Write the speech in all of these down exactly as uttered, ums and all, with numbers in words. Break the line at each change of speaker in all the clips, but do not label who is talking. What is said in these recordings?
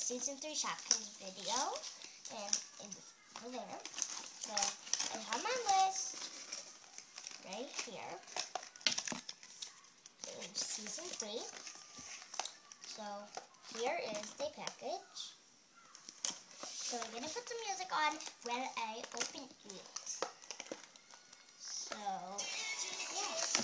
season three Shopkins video, and it's over there. So I have my list right here. It's season three. So here is the package. So I'm gonna put some music on when I open it. So yeah.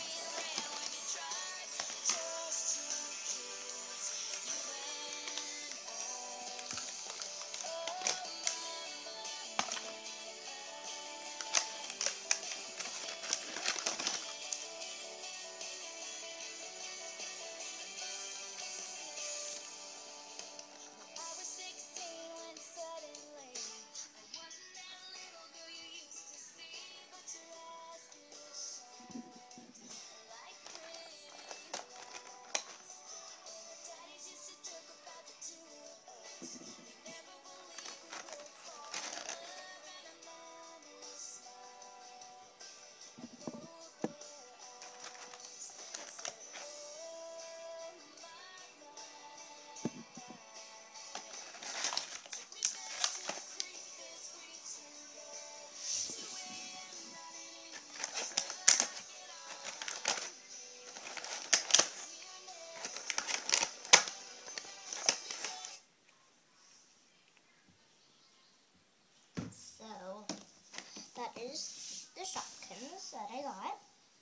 So that is the Shopkins that I got.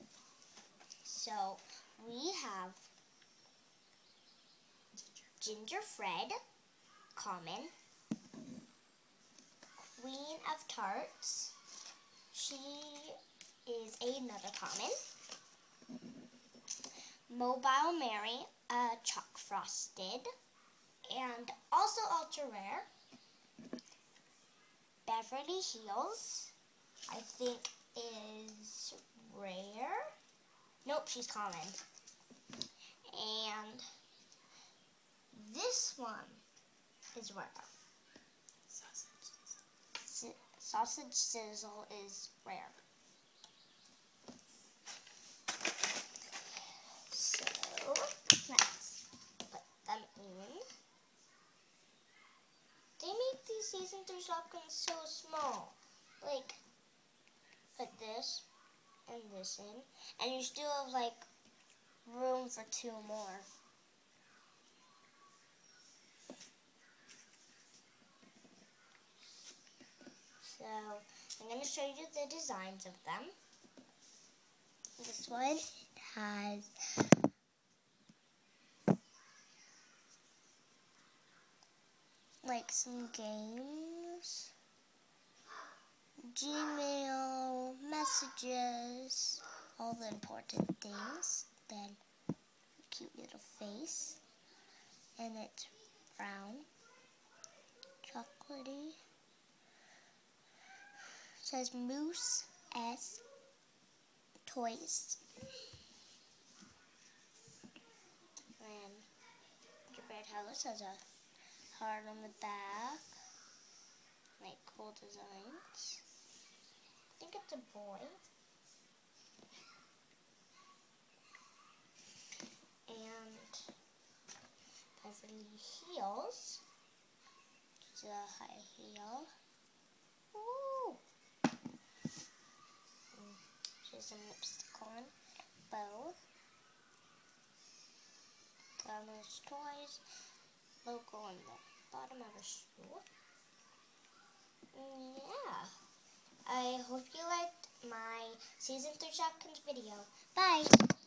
So we have Ginger Fred, common. Queen of Tarts, she is another common. Mobile Mary, uh, chalk frosted, and also ultra rare. Beverley Hills, I think is rare. Nope, she's common. And this one is rare. Sausage, sausage sizzle is rare. So let's put them in. They make these season three Shopkins so small. Like, put this and this in, and you still have like room for two more. So I'm going to show you the designs of them. This one has like some games, Gmail, messages, all the important things. Then a cute little face, and it's brown, chocolatey. It says Moose S Toys. And Gingerbread House has a heart on the back, like cool designs. I think it's a boy. And Beverly Hills, it's a high heel. Woo! She has some lipstick on, bow. Thomas Toys, logo on the bottom of her shoe. Yeah. I hope you liked my season three Shopkins video. Bye!